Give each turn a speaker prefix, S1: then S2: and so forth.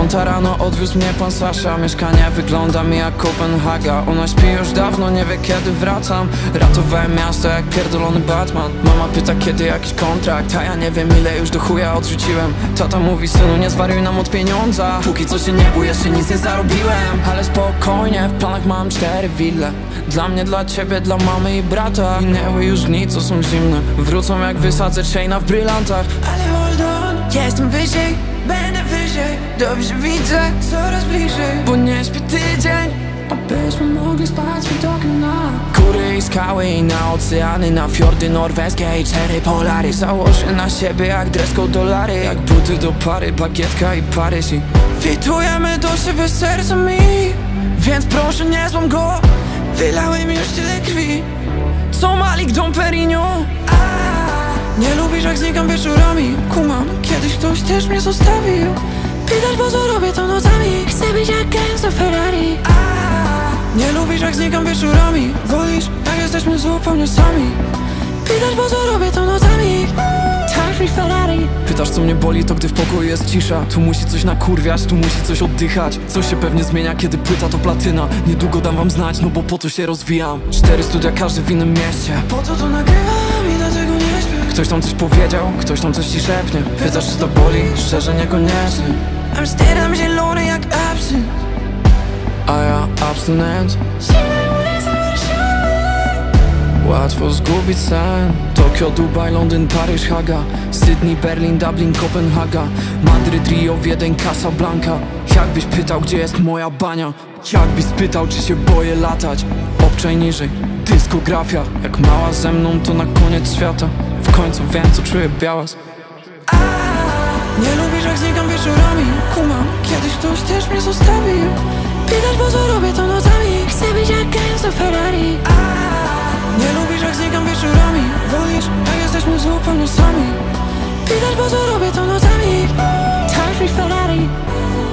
S1: 5 rano odwiózł mnie pan Sasza. Mieszkanie wygląda mi jak Kopenhaga. Ona śpi już dawno, nie wie kiedy wracam. Ratowałem miasto jak pierdolony Batman. Mama pyta kiedy jakiś kontrakt, a ja nie wiem ile już do chuja odrzuciłem. Tata mówi synu nie zwariuj nam od pieniądza. Póki co się nie bój, jeszcze nic nie zarobiłem. Ale spokojnie, w planach mam 4 wille. Dla mnie, dla ciebie, dla mamy i brata. Minęły już dni co są zimne. Wrócą jak wysadzę chaina w brylantach. Ale hold on, jestem wyżej, będę wyżej. Dobrze widzę, coraz bliżej. Bo nie śpię tydzień, abyśmy mogli spać z widokiem na góry i skały i na oceany, na fiordy norweskie i 4 polary. Założę na siebie jak dress code dolary, jak buty do pary, bagietka i Paryż. I fitujemy do siebie sercami, więc proszę nie złam go. Wylałem już tyle krwi, co Malik Dom Perignon. Nie lubisz jak znikam wieczorami. Kumam, kiedyś ktoś też mnie zostawił. Pytasz po co robię to nocami. Chcę być jak gangsta Ferrari. Nie lubisz jak znikam wieczorami. Wolisz jak jesteśmy zupełnie sami. Pytasz po co robię to nocami. Taż mi Ferrari. Pytasz co mnie boli, to gdy w pokoju jest cisza. Tu musi coś nakurwiać, tu musi coś oddychać. Coś się pewnie zmienia, kiedy płyta to platyna. Niedługo dam wam znać, no bo po to się rozwijam. 4 studia, każdy w innym mieście. Po co to nagrywam i dlatego nie śpię. Ktoś tam coś powiedział, ktoś tam coś ci szepnie. Pytasz czy to boli? Szczerze niekoniecznie. Amsterdam zielony jak absynt, a ja abstynent. Łatwo zgubić sen. Tokio, Dubaj, Londyn, Paryż, Haga, Sydney, Berlin, Dublin, Kopenhaga, Madryt, Rio, Wiedeń, Casablanca. Jakbyś pytał gdzie jest moja bania. Jakbyś spytał czy się boję latać. Obczaj niżej, dyskografia. Jak mała ze mną to na koniec świata. W końcu wiem co czuję białas. Nie lubisz jak znikam wieczorami. Kumam, kiedyś ktoś też mnie zostawił. Pytasz po co robię to nocami. Chcę być jak gangsta Ferrari. Nie lubisz jak znikam wieczorami. Wolisz jak jesteśmy zupełnie sami. Pytasz po co robię to nocami. Taż mi Ferrari.